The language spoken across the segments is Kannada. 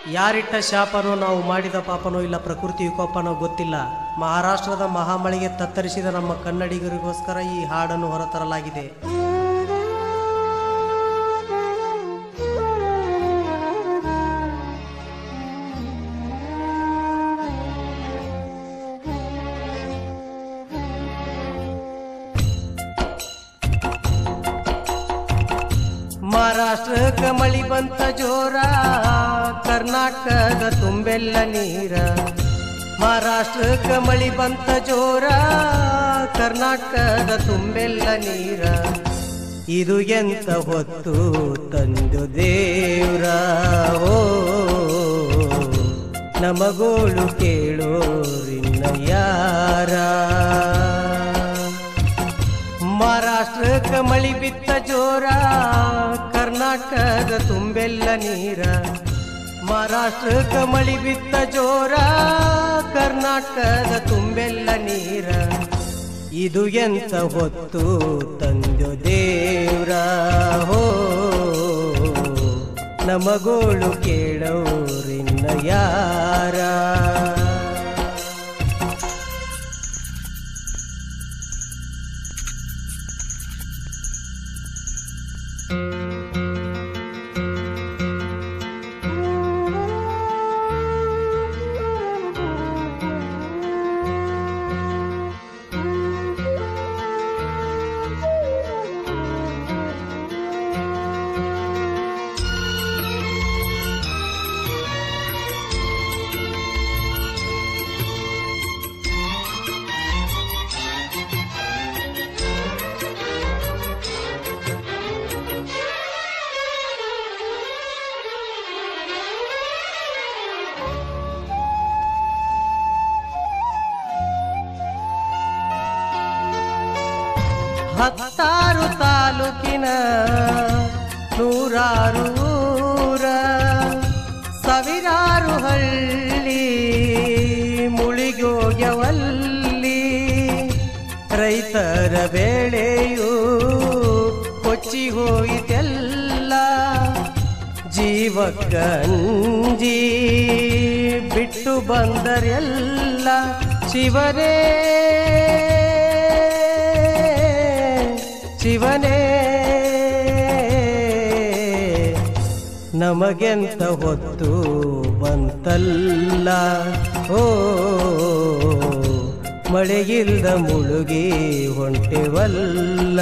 ಯಾರಿಟ್ಟ ಶಾಪನೋ ನಾವು ಮಾಡಿದ ಪಾಪನೋ ಇಲ್ಲ ಪ್ರಕೃತಿ ವಿಕೋಪನೋ ಗೊತ್ತಿಲ್ಲ. ಮಹಾರಾಷ್ಟ್ರದ ಮಹಾಮಳೆಗೆ ತತ್ತರಿಸಿದ ನಮ್ಮ ಕನ್ನಡಿಗರಿಗೋಸ್ಕರ ಈ ಹಾಡನ್ನು ಹೊರತರಲಾಗಿದೆ. ಮಹಾರಾಷ್ಟ್ರಕ್ಕೆ ಮಳಿ ಬಂತ ಜೋರ, ಕರ್ನಾಟಕದ ತುಂಬೆಲ್ಲ ನೀರ. ಮಹಾರಾಷ್ಟ್ರಕ್ಕೆ ಮಳಿ ಬಂತ ಜೋರ, ಕರ್ನಾಟಕದ ತುಂಬೆಲ್ಲ ನೀರ. ಇದು ಎಂತ ಹೊತ್ತು ತಂದು ದೇವ್ರ, ಓ ನಮಗೋಳು ಕೇಳೋರಿನ್ನ ಯಾರ. ಮಹಾರಾಷ್ಟ್ರಕ್ಕೆ ಮಳಿ ಬಿತ್ತ ಜೋರ, ಕರ್ನಾಟಕದ ತುಂಬೆಲ್ಲ ನೀರ. ಮಹಾರಾಷ್ಟ್ರಕ್ಕೆ ಮಳಿ ಬಿತ್ತ ಜೋರ, ಕರ್ನಾಟಕದ ತುಂಬೆಲ್ಲ ನೀರ. ಇದು ಎಂತ ಹೊತ್ತು ತಂದು ದೇವ್ರ, ಹೋ ನಮಗೋಳು ಕೇಳೋರಿನ್ನ ಯಾರ. ಹತ್ತಾರು ತಾಲೂಕಿನ ನೂರಾರು ಊರ, ಸಾವಿರಾರು ಹಳ್ಳಿ ಮುಳಿಗೋಗ್ಯವಲ್ಲಿ. ರೈತರ ಬೆಳೆಯು ಕೊಚ್ಚಿ ಹೋಯಿತೆಲ್ಲ, ಜೀವಕ್ಕಂಜಿ ಬಿಟ್ಟು ಬಂದರೆಲ್ಲ. ಶಿವನೇ ಶಿವನೇ ನಮಗೆಂತ ಹೊತ್ತು ಬಂತಲ್ಲ, ಓ ಮಳೆಗಿಲ್ದ ಮುಳುಗಿ ಹೊಂಟೆವಲ್ಲ.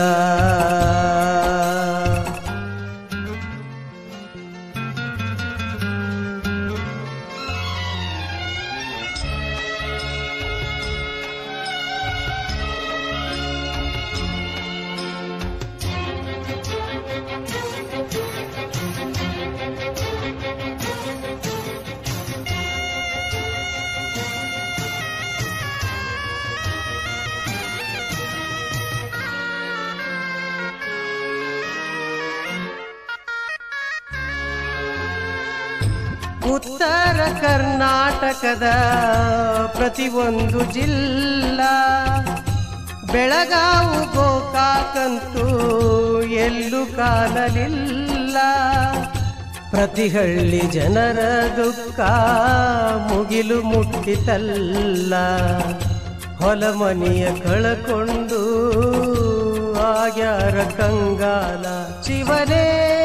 ಉತ್ತರ ಕರ್ನಾಟಕದ ಪ್ರತಿಯೊಂದು ಜಿಲ್ಲಾ, ಬೆಳಗಾವು ಗೋಕಾಕಂತೂ ಎಲ್ಲೂ ಕಾಣಲಿಲ್ಲ. ಪ್ರತಿ ಹಳ್ಳಿ ಜನರ ದುಃಖ ಮುಗಿಲು ಮುಟ್ಟಿತಲ್ಲ, ಹೊಲ ಮನೆಯ ಕಳಕೊಂಡು ಆಗ್ಯಾರ ಕಂಗಾಲ. ಶಿವನೇ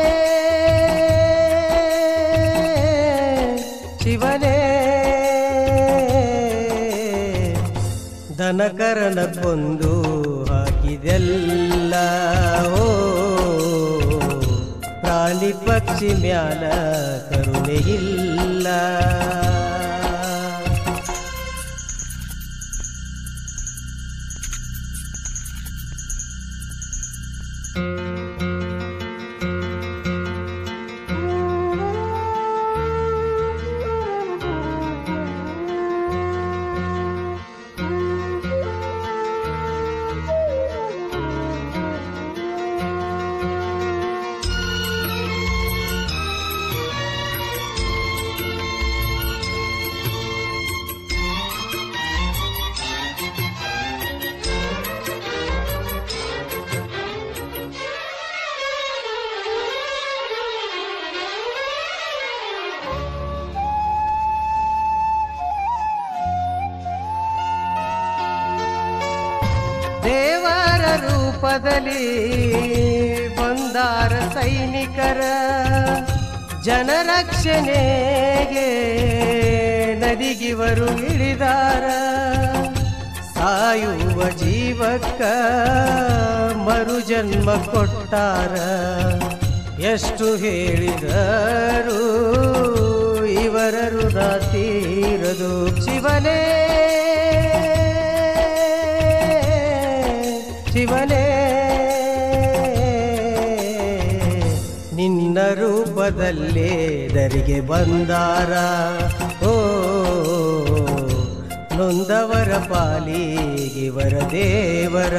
ಶಿವನೇ ದನಕರನ ಕೊಂದು ಹಾಕಿದೆಲ್ಲ, ಓ ಪ್ರಾಣಿ ಪಕ್ಷಿ ಮ್ಯಾಲ ಕರುಣೆಯಿಲ್ಲ. ರೂಪದಲ್ಲಿ ಬಂದಾರ ಸೈನಿಕರ ಜನರಕ್ಷಣೆಗೆ ನದಿಗಿವರು ಇಳಿದಾರ ಸಾಯುವ ಜೀವಕ್ಕ ಮರುಜನ್ಮ ಕೊಟ್ಟಾರ ಎಷ್ಟು ಹೇಳಿದರು ಇವರ ಋಣ ತೀರದು ಶಿವನೇ ಶಿವನೇ ನಿನ್ನ ರೂಪದಲ್ಲೇ ದರಿಗೆ ಬಂದಾರ ಓ ನೊಂದವರ ಪಾಲಿಗಿವರ ದೇವರ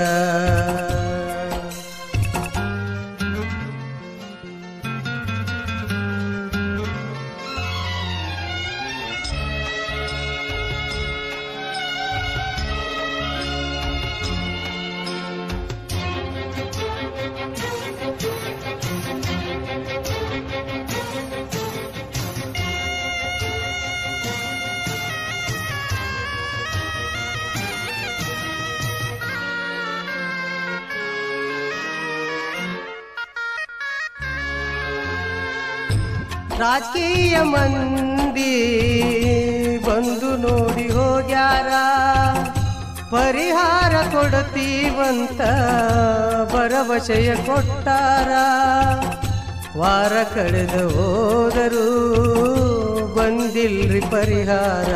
ರಾಜಕೀಯ ಮಂದಿ ಬಂದು ನೋಡಿ ಹೋಗ್ಯಾರ ಪರಿಹಾರ ಕೊಡ್ತೀವಂತ ಭರವಸೆಯ ಕೊಟ್ಟಾರ ವಾರ ಕಳೆದು ಹೋದರೂ ಬಂದಿಲ್ರಿ ಪರಿಹಾರ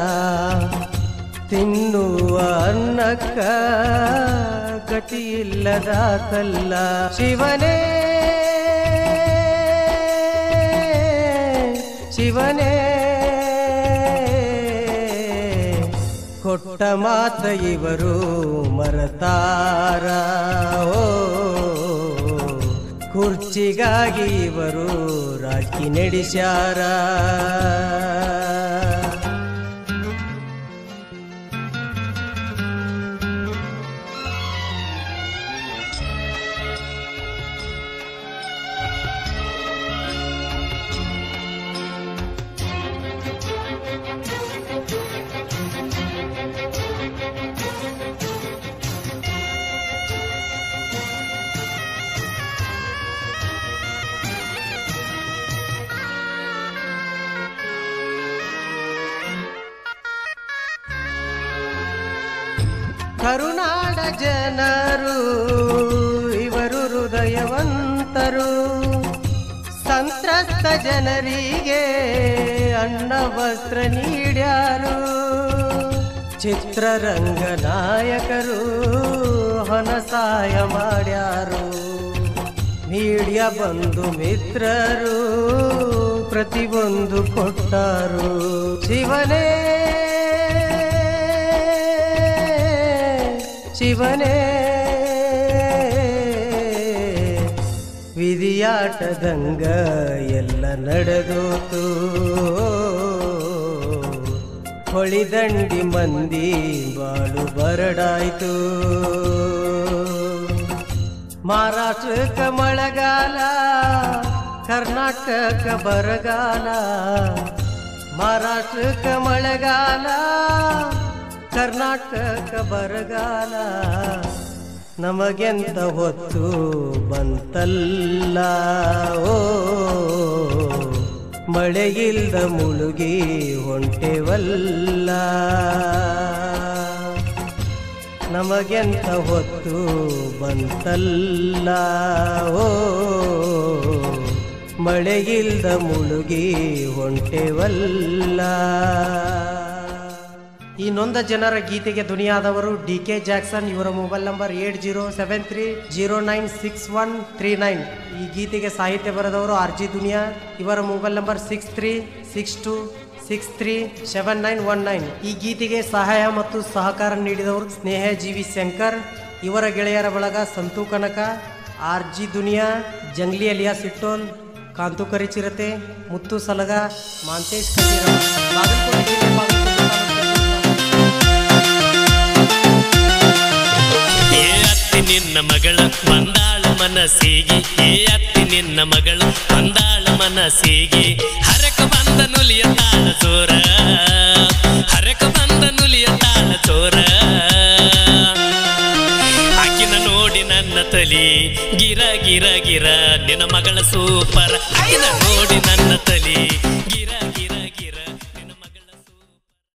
ತಿನ್ನುವ ಅನ್ನಕ್ಕ ಗತಿಯಿಲ್ಲದ ಕಲ್ಲ ಶಿವನೇ ಶಿವನೇ ಕೊಟ್ಟ ಮಾತ ಇವರು ಮರತಾರ ಓ ಕುರ್ಚಿಗಾಗಿ ಇವರು ರಾಜಕೀಯ ನಡೆಸ್ಯಾರ ಕರುನಾಡ ಜನರು ಇವರು ಹೃದಯವಂತರು ಸಂತ್ರಸ್ತ ಜನರಿಗೆ ಅನ್ನ ವಸ್ತ್ರ ನೀಡ್ಯಾರು ಚಿತ್ರರಂಗ ನಾಯಕರು ಹಣ ಸಹಾಯ ಮಾಡ್ಯಾರು ಮೀಡಿಯಾ ಬಂಧು ಮಿತ್ರರು ಪ್ರತಿಯೊಂದು ಕೊಟ್ಟಾರು ಶಿವನೇ ಶಿವನೇ ವಿಧಿಯಾಟದಂಗ ಎಲ್ಲ ನಡೆದೋತು ಹೊಳಿದಂಡಿ ಮಂದಿ ಬಾಳು ಬರಡಾಯ್ತು ಮಹಾರಾಷ್ಟ್ರಕ್ಕೆ ಮಳೆಗಾಲ ಕರ್ನಾಟಕಕ್ಕೆ ಬರಗಾಲ ಮಹಾರಾಷ್ಟ್ರಕ್ಕೆ ಮಳೆಗಾಲ ಕರ್ನಾಟಕ ಬರಗಾಲ ನಮಗೆಂತ ಹೊತ್ತು ಬಂತಲ್ಲ ಓ ಮಳೆಯಿಲ್ದ ಮುಳುಗಿ ಹೊಂಟೆವಲ್ಲ ನಮಗೆಂತ ಹೊತ್ತು ಬಂತಲ್ಲ ಓ ಮಳೆಯಿಲ್ದ ಮುಳುಗಿ ಹೊಂಟೆವಲ್ಲ ಈ ನೊಂದ ಜನರ ಗೀತೆಗೆ ಧ್ವನಿಯಾದವರು ಡಿ.ಕೆ. ಜಾಕ್ಸನ್. ಇವರ ಮೊಬೈಲ್ ನಂಬರ್ 8073096139. ಈ ಗೀತೆಗೆ ಸಾಹಿತ್ಯ ಬರೆದವರು ಆರ್.ಜಿ. ದುನಿಯಾ. ಇವರ ಮೊಬೈಲ್ ನಂಬರ್ 6362637919. ಈ ಗೀತೆಗೆ ಸಹಾಯ ಮತ್ತು ಸಹಕಾರ ನೀಡಿದವರು ಸ್ನೇಹ ಜೀವಿ ಶಂಕರ್. ಇವರ ಗೆಳೆಯರ ಬಳಗ ಸಂತು ಕನಕ, ಆರ್.ಜಿ. ದುನಿಯಾ, ಜಂಗ್ಲಿ ಅಲಿಯಾ ಸಿಟ್ಟೋಲ್, ಕಾಂತು ಕರಿಚಿರತೆ, ಮುತ್ತು ಸಲಗ, ಮಾಂತೇಶ್ ಕಟೀರ. ನಿನ್ನ ಮಗಳು ಬಂದಾಳ ಮನಸ್ಸಿಗೆ, ಅತ್ತಿ ನಿನ್ನ ಮಗಳು ಬಂದಾಳ ಮನಸ್ಸಿಗೆ. ಹರಕ ಬಂದ ನುಲಿಯ ತಾಳ ಚೋರ, ಹರಕ ಬಂದ ನುಲಿಯ ತಾಳ ಚೋರ. ಆಕಿನ ನೋಡಿ ನನ್ನ ತಲಿ ಗಿರ ಗಿರ ಗಿರ ನಿನ್ನ ಮಗಳ ಸೂಪರ್ ಆಕಿನ ನೋಡಿ ನನ್ನ ತಲಿ